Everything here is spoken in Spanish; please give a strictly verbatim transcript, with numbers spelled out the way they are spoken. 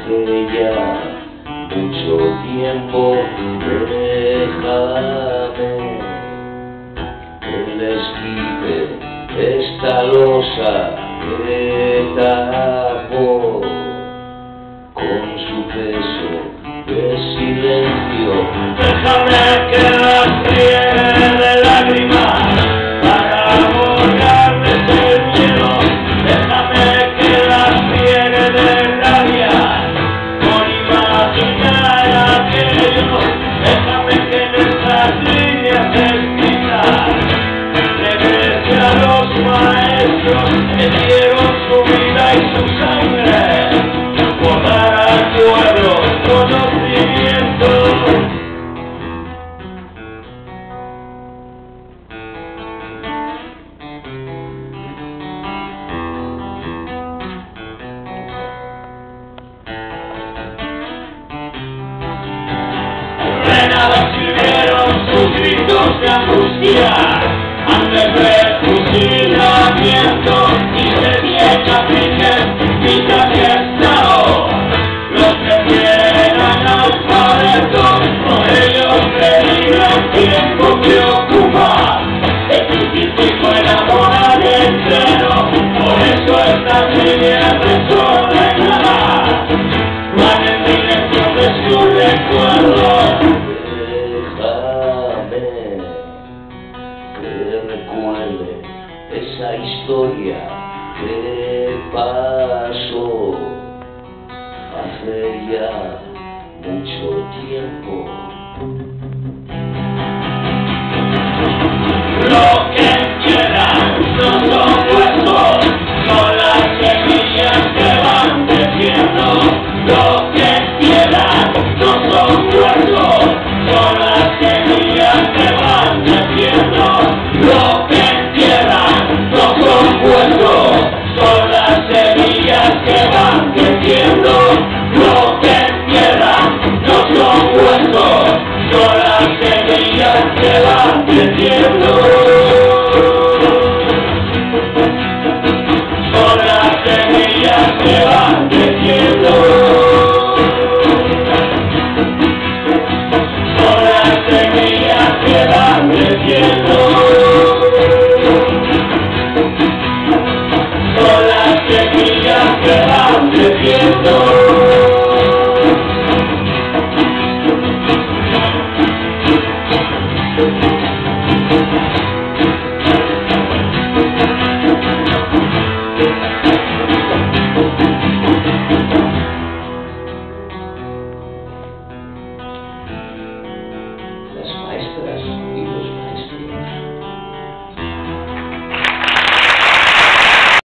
Hace ya mucho tiempo, déjame que les quite esta losa que tapo con su peso de silencio. Déjame que las riegue de lágrimas para borrarles el miedo. Déjame que las riegue de rabia por imaginar aquello. Déjame que en estas líneas escritas regrese a los maestros que dieron su vida y su sangre por dar al pueblo conocimiento. Sirvieron sus gritos de angustia antes del fusilamiento y se vieja fingen vida de estado. Los que eran alfabetos, por ellos pedir el tiempo que ocupa. El crucifijo enamora del cielo, por eso estas líneas desordenadas van en dirección de su recuerdo. Esa historia que pasó hace ya mucho tiempo.